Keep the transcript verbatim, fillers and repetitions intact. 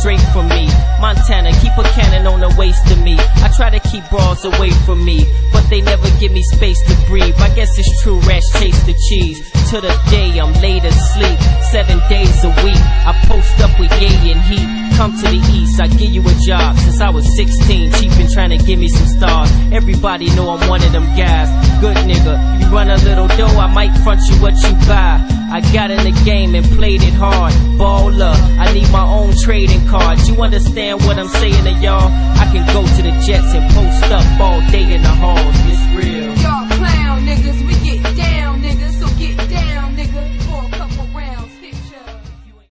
straight from me. Montana, keep a cannon on the waist of me. I try to keep bras away from me, but they never give me space to breathe. I guess it's true, rats chase the cheese. To the day I'm laid asleep, seven days a week. I post up with Ye and Heat. Come to the east, I give you a job. Since I was sixteen, cheap and trying to give me some stars. Everybody know I'm one of them guys. Good nigga, you run a little dough, I might front you what you buy. I got in the game and played it hard. Baller, I need my own trading cards. You understand what I'm saying to y'all? I can